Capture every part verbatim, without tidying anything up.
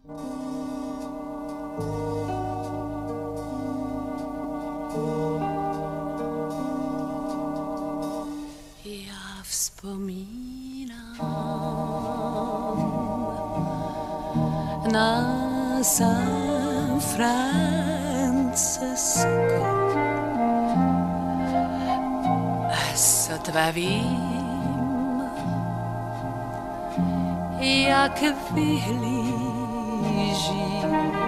Já vzpomínám na San Francisco. Sotva vím, jak vyhlíží.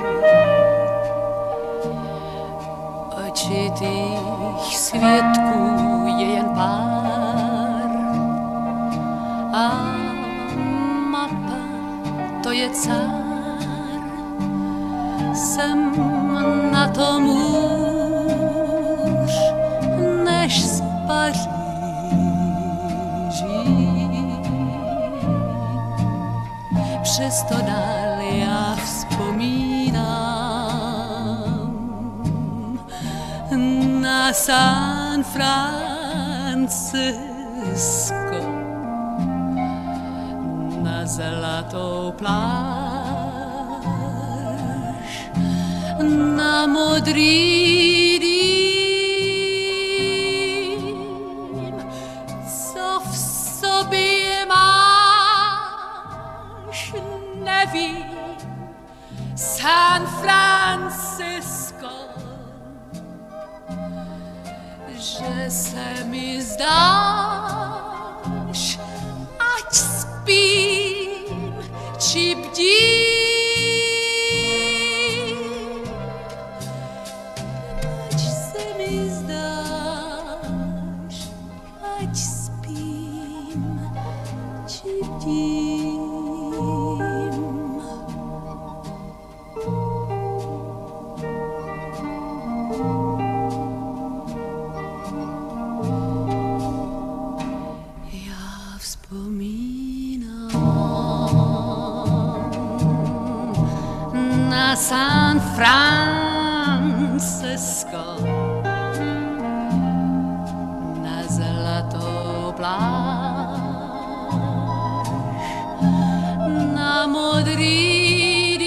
Očitých svědků je jen pár a mapa to je cár. Jsem na tom hůř než z Paříží. Přesto dál já vzpomínám na San Francisco, na zlatou pláž, na modrý dým, co v sobě máš, nevím. San Francisco, že se mi zdáš, ať spím či bdím. Ať se mi zdáš, ať spím či bdím. Na San Francisco, na zlatou pláž, na modrý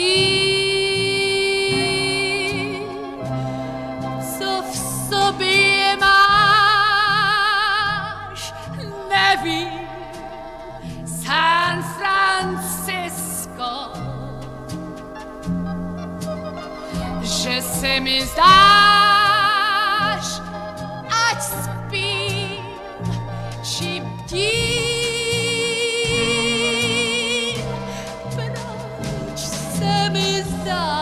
dým, co v sobě máš, nevím. San Francisco, že se mi zdáš, ať spím či bdím. Proč se mi zdáš?